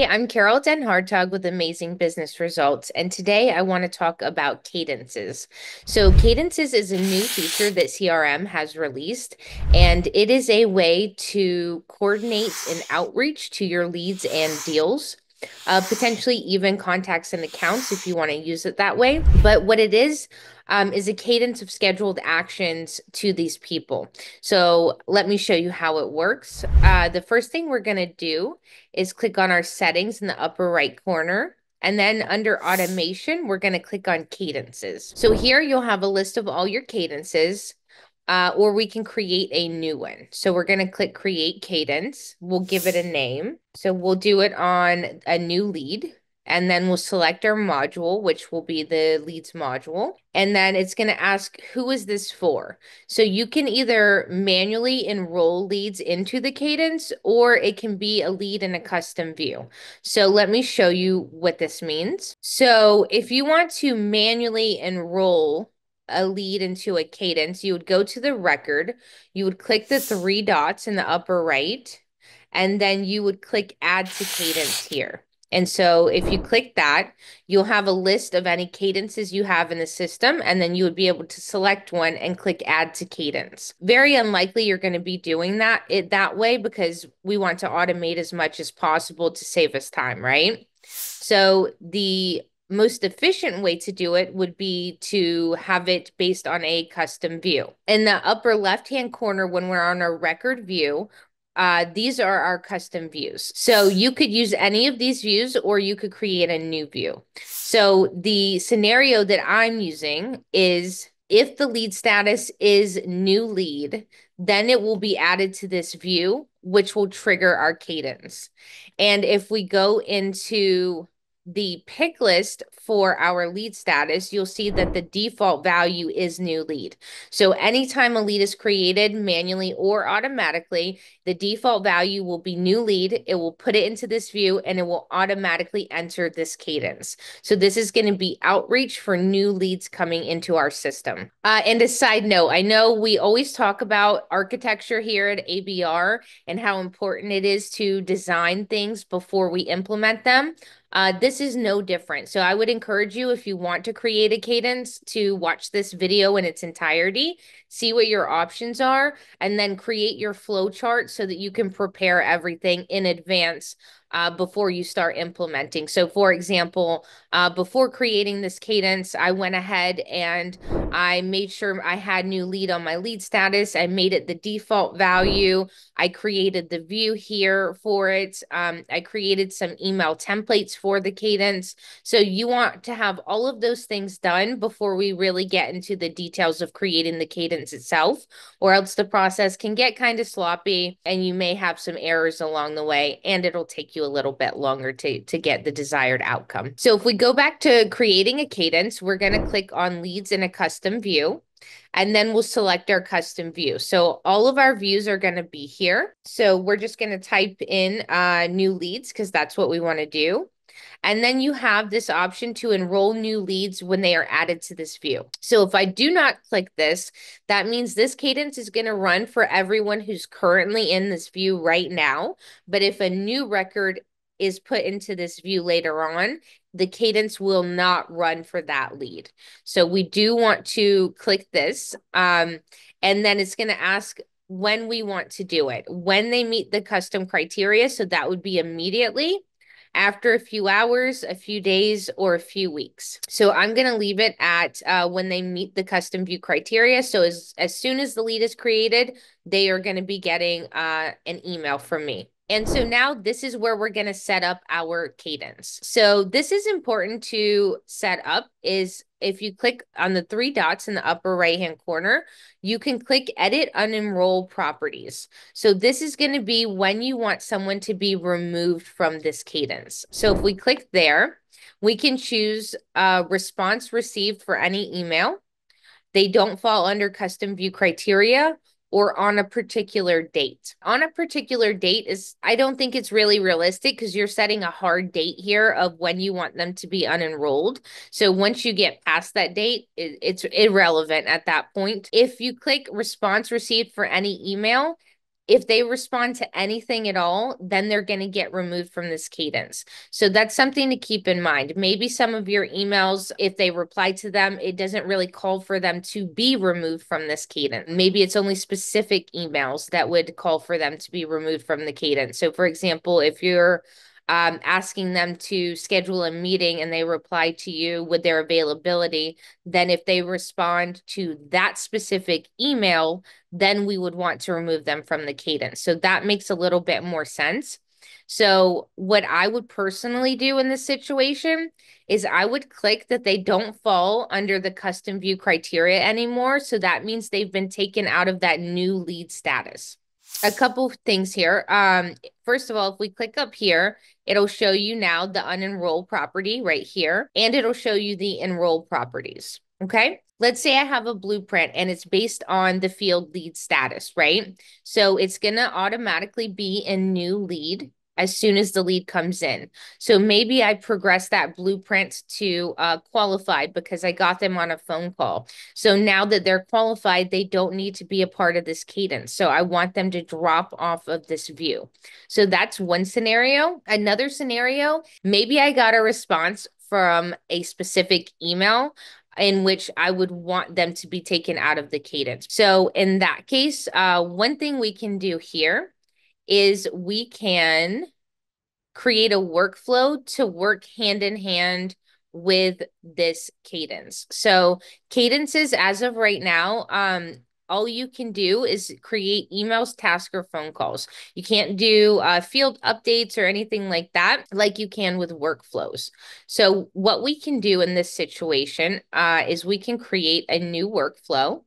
I'm Carol DenHartog with Amazing Business Results, and today I want to talk about cadences. So, cadences is a new feature that CRM has released, and it is a way to coordinate an outreach to your leads and deals. Potentially even contacts and accounts if you want to use it that way. But what it is a cadence of scheduled actions to these people. So let me show you how it works. The first thing we're going to do is click on our settings in the upper right corner. And then under automation, we're going to click on cadences. So here you'll have a list of all your cadences. Or we can create a new one. So we're going to click create cadence. We'll give it a name. So we'll do it on a new lead. And then we'll select our module, which will be the leads module. And then it's going to ask, who is this for? So you can either manually enroll leads into the cadence, or it can be a lead in a custom view. So let me show you what this means. So if you want to manually enroll a lead into a cadence, you would go to the record, you would click the three dots in the upper right, and then you would click add to cadence here. And so if you click that, you'll have a list of any cadences you have in the system, and then you would be able to select one and click add to cadence. Very unlikely you're going to be doing that way because we want to automate as much as possible to save us time, right? So the most efficient way to do it would be to have it based on a custom view. In the upper left-hand corner, when we're on our record view, these are our custom views. So you could use any of these views, or you could create a new view. So the scenario that I'm using is if the lead status is new lead, then it will be added to this view, which will trigger our cadence. And if we go into the pick list for our lead status, you'll see that the default value is new lead. So anytime a lead is created manually or automatically, the default value will be new lead. It will put it into this view and it will automatically enter this cadence. So this is going to be outreach for new leads coming into our system. And a side note, I know we always talk about architecture here at ABR and how important it is to design things before we implement them. This is no different. So I would encourage you, if you want to create a cadence, to watch this video in its entirety, see what your options are, and then create your flow chart so that you can prepare everything in advance before you start implementing. So for example, before creating this cadence, I went ahead and I made sure I had new lead on my lead status. I made it the default value. I created the view here for it. I created some email templates for the cadence. So you want to have all of those things done before we really get into the details of creating the cadence itself, or else the process can get kind of sloppy and you may have some errors along the way, and it'll take you a little bit longer to get the desired outcome. So if we go back to creating a cadence, we're going to click on leads in a custom view. And then we'll select our custom view. So all of our views are going to be here. So we're just going to type in new leads because that's what we want to do. And then you have this option to enroll new leads when they are added to this view. So if I do not click this, that means this cadence is going to run for everyone who's currently in this view right now. But if a new record is put into this view later on, the cadence will not run for that lead. So we do want to click this. And then it's going to ask when we want to do it, when they meet the custom criteria. So that would be immediately, after a few hours, a few days, or a few weeks. So I'm going to leave it at when they meet the custom view criteria. So as soon as the lead is created, they are going to be getting an email from me. And so now this is where we're going to set up our cadence. So this is important to set up is if you click on the three dots in the upper right-hand corner, you can click edit unenroll properties. So this is going to be when you want someone to be removed from this cadence. So if we click there, we can choose response received for any email. They don't fall under custom view criteria, or on a particular date. On a particular date I don't think it's really realistic because you're setting a hard date here of when you want them to be unenrolled. So once you get past that date, it's irrelevant at that point. If you click response received for any email, if they respond to anything at all, then they're going to get removed from this cadence. So that's something to keep in mind. Maybe some of your emails, if they reply to them, it doesn't really call for them to be removed from this cadence. Maybe it's only specific emails that would call for them to be removed from the cadence. So for example, if you're asking them to schedule a meeting and they reply to you with their availability, then if they respond to that specific email, then we would want to remove them from the cadence. So that makes a little bit more sense. So what I would personally do in this situation is I would click that they don't fall under the custom view criteria anymore. So that means they've been taken out of that new lead status. A couple of things here. First of all, if we click up here, it'll show you now the unenroll property right here, and it'll show you the enroll properties. Okay. Let's say I have a blueprint and it's based on the field lead status, right? So it's going to automatically be a new lead as soon as the lead comes in. So maybe I progress that blueprint to qualified because I got them on a phone call. So now that they're qualified, they don't need to be a part of this cadence. So I want them to drop off of this view. So that's one scenario. Another scenario, maybe I got a response from a specific email in which I would want them to be taken out of the cadence. So in that case, one thing we can do here is we can create a workflow to work hand in hand with this cadence. So cadences, as of right now, all you can do is create emails, tasks, or phone calls. You can't do field updates or anything like that, like you can with workflows. So what we can do in this situation is we can create a new workflow.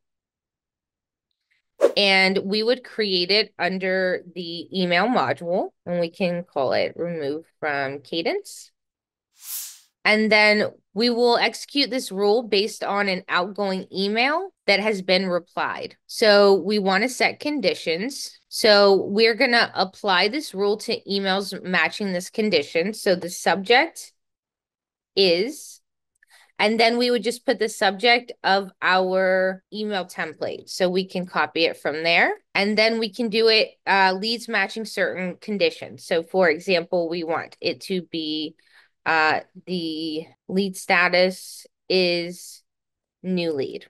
And we would create it under the email module, and we can call it remove from cadence. And then we will execute this rule based on an outgoing email that has been replied. So we want to set conditions. So we're going to apply this rule to emails matching this condition. So the subject is, and then we would just put the subject of our email template. So we can copy it from there. And then we can do it leads matching certain conditions. So for example, we want it to be the lead status is new lead.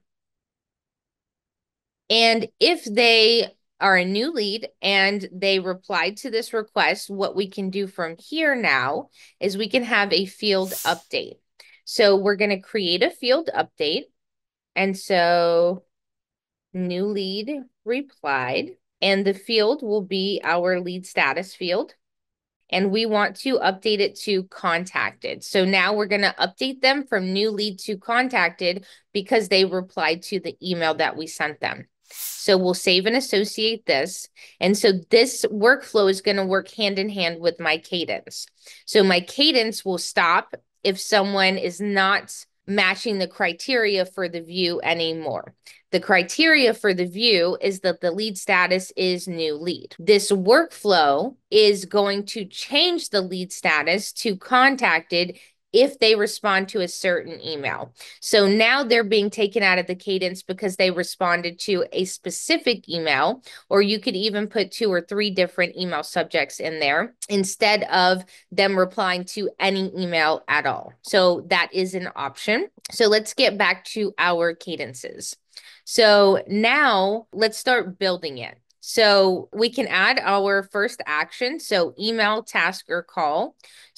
And if they are a new lead and they replied to this request, what we can do from here now is we can have a field update. So we're going to create a field update. And so new lead replied, and the field will be our lead status field. And we want to update it to contacted. So now we're going to update them from new lead to contacted because they replied to the email that we sent them. So we'll save and associate this. And so this workflow is going to work hand in hand with my cadence. So my cadence will stop if someone is not matching the criteria for the view anymore. The criteria for the view is that the lead status is new lead. This workflow is going to change the lead status to contacted if they respond to a certain email. So now they're being taken out of the cadence because they responded to a specific email, or you could even put 2 or 3 different email subjects in there instead of them replying to any email at all. So that is an option. So let's get back to our cadences. So now let's start building it. So we can add our first action. So email, task, or call.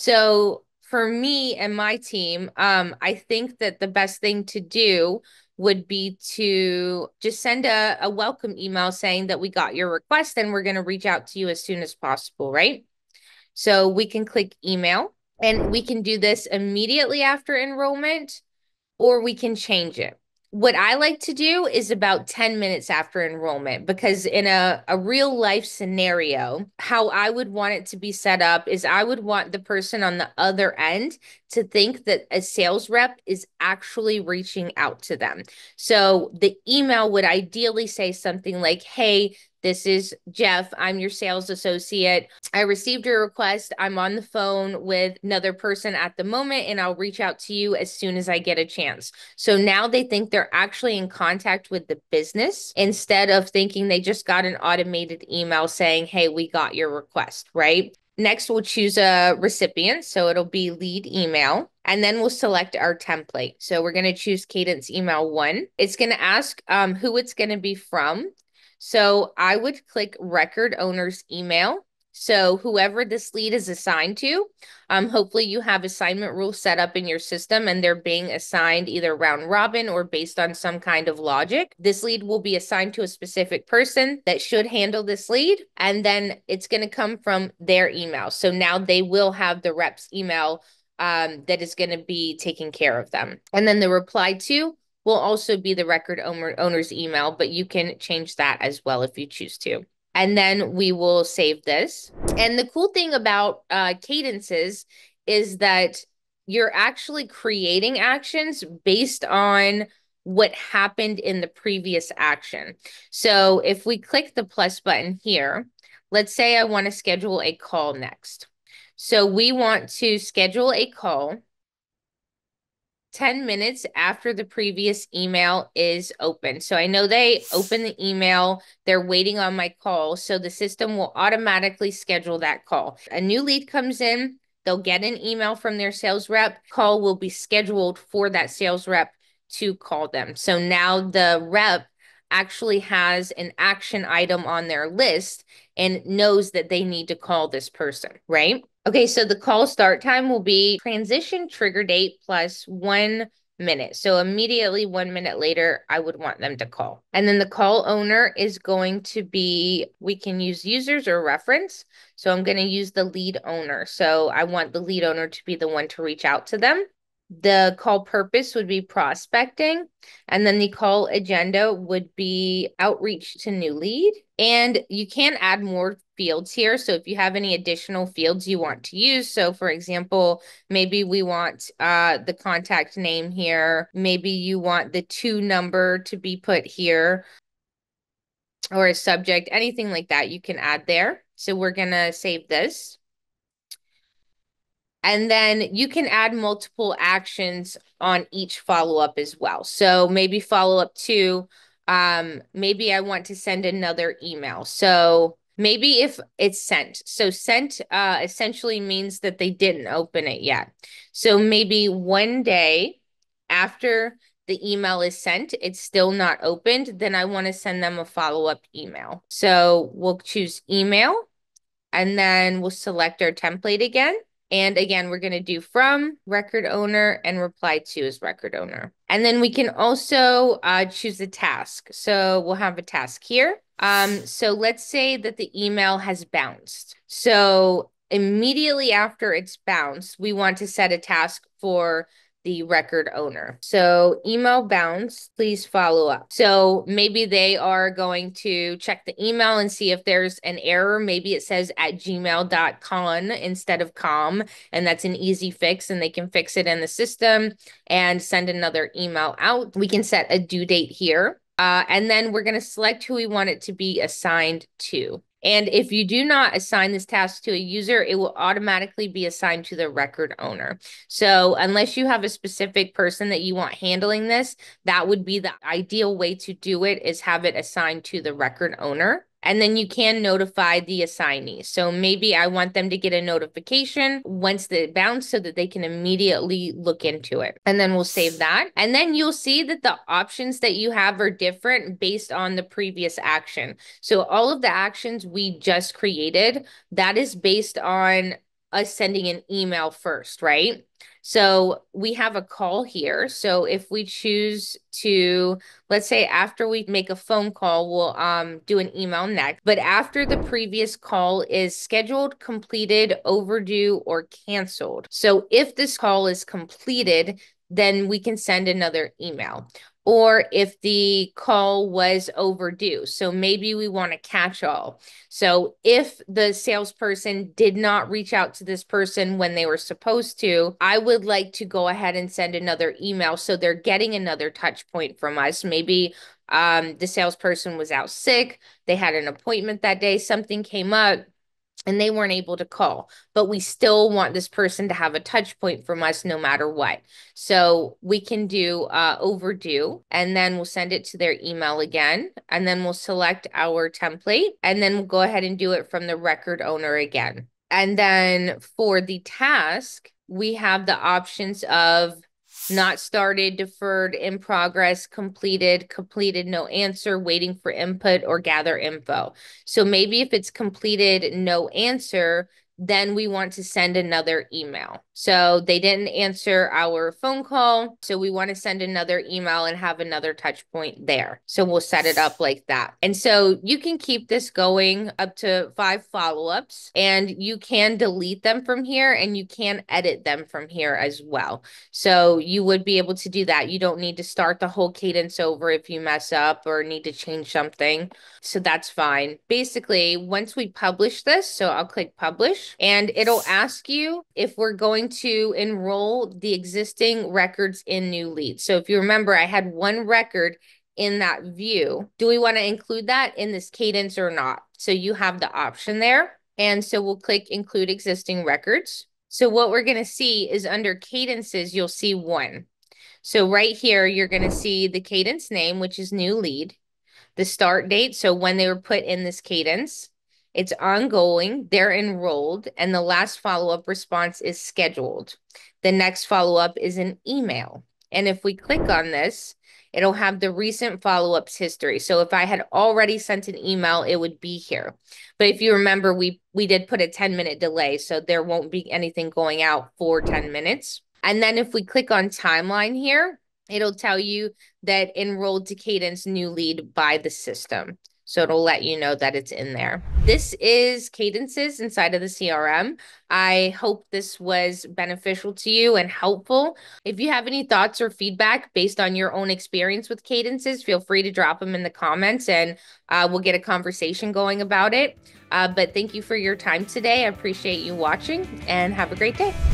So for me and my team, I think that the best thing to do would be to just send a welcome email saying that we got your request and we're going to reach out to you as soon as possible, right? So we can click email, and we can do this immediately after enrollment, or we can change it. What I like to do is about 10 minutes after enrollment, because in a real life scenario, how I would want it to be set up is I would want the person on the other end to think that a sales rep is actually reaching out to them. So the email would ideally say something like, hey, this is Jeff. I'm your sales associate. I received your request. I'm on the phone with another person at the moment, and I'll reach out to you as soon as I get a chance. So now they think they're actually in contact with the business instead of thinking they just got an automated email saying, hey, we got your request, right? Next, we'll choose a recipient. So it'll be lead email. And then we'll select our template. So we're going to choose Cadence Email 1. It's going to ask who it's going to be from. So I would click record owner's email. So whoever this lead is assigned to, hopefully you have assignment rules set up in your system and they're being assigned either round robin or based on some kind of logic. This lead will be assigned to a specific person that should handle this lead, and then it's going to come from their email. So now they will have the rep's email that is going to be taking care of them. And then the reply to will also be the record owner's email, but you can change that as well if you choose to. And then we will save this. And the cool thing about cadences is that you're actually creating actions based on what happened in the previous action. So if we click the plus button here, let's say I want to schedule a call next. So we want to schedule a call 10 minutes after the previous email is open. So I know they open the email, they're waiting on my call, so the system will automatically schedule that call. A new lead comes in, they'll get an email from their sales rep, call will be scheduled for that sales rep to call them. So now the rep actually has an action item on their list and knows that they need to call this person, right? Okay, so the call start time will be transition trigger date plus 1 minute. So immediately 1 minute later, I would want them to call. And then the call owner is going to be, we can use users or reference. So I'm going to use the lead owner. So I want the lead owner to be the one to reach out to them. The call purpose would be prospecting, and then the call agenda would be outreach to new lead. And you can add more fields here. So if you have any additional fields you want to use, so for example, maybe we want the contact name here. Maybe you want the to number to be put here or a subject, anything like that you can add there. So we're going to save this. And then you can add multiple actions on each follow-up as well. So maybe follow-up to, maybe I want to send another email. So maybe if it's sent. So sent essentially means that they didn't open it yet. So maybe 1 day after the email is sent, it's still not opened, then I want to send them a follow-up email. So we'll choose email, and then we'll select our template again. And again, we're going to do from record owner and reply to is record owner. And then we can also choose a task. So we'll have a task here. So let's say that the email has bounced. So immediately after it's bounced, we want to set a task for the record owner. So email bounce, please follow up. So maybe they are going to check the email and see if there's an error. Maybe it says at gmail.com instead of com, and that's an easy fix, and they can fix it in the system and send another email out. We can set a due date here. And then we're going to select who we want it to be assigned to. And if you do not assign this task to a user, it will automatically be assigned to the record owner. So unless you have a specific person that you want handling this, that would be the ideal way to do it, is have it assigned to the record owner. And then you can notify the assignee. So maybe I want them to get a notification once they bounce so that they can immediately look into it. And then we'll save that. And then you'll see that the options that you have are different based on the previous action. So all of the actions we just created, that is based on us sending an email first, right? So we have a call here. So if we choose to, let's say after we make a phone call, we'll do an email next. But after the previous call is scheduled, completed, overdue, or canceled. So if this call is completed, then we can send another email. or if the call was overdue. So maybe we want to catch all. So if the salesperson did not reach out to this person when they were supposed to, I would like to go ahead and send another email so they're getting another touch point from us. Maybe the salesperson was out sick, they had an appointment that day, something came up, and they weren't able to call, but we still want this person to have a touch point from us no matter what. So we can do overdue, and then we'll send it to their email again, and then we'll select our template, and then we'll go ahead and do it from the record owner again. And then for the task, we have the options of not started, deferred, in progress, completed, completed, no answer, waiting for input, or gather info. So maybe if it's completed, no answer, then we want to send another email. So they didn't answer our phone call, so we want to send another email and have another touch point there. So we'll set it up like that. And so you can keep this going up to 5 follow-ups, and you can delete them from here, and you can edit them from here as well. So you would be able to do that. You don't need to start the whole cadence over if you mess up or need to change something. So that's fine. Basically, once we publish this, so I'll click publish, and it'll ask you if we're going to enroll the existing records in new leads. So if you remember, I had one record in that view. Do we want to include that in this cadence or not? So you have the option there. And so we'll click include existing records. So what we're going to see is under cadences, you'll see one. So right here, you're going to see the cadence name, which is new lead, the start date, so when they were put in this cadence, it's ongoing, they're enrolled, and the last follow-up response is scheduled. The next follow-up is an email. And if we click on this, it'll have the recent follow-ups history. So if I had already sent an email, it would be here. But if you remember, we did put a 10-minute delay, so there won't be anything going out for 10 minutes. And then if we click on timeline here, it'll tell you that enrolled to Cadence new lead by the system. So it'll let you know that it's in there. This is cadences inside of the CRM. I hope this was beneficial to you and helpful. If you have any thoughts or feedback based on your own experience with cadences, feel free to drop them in the comments, and we'll get a conversation going about it. But thank you for your time today. I appreciate you watching, and have a great day.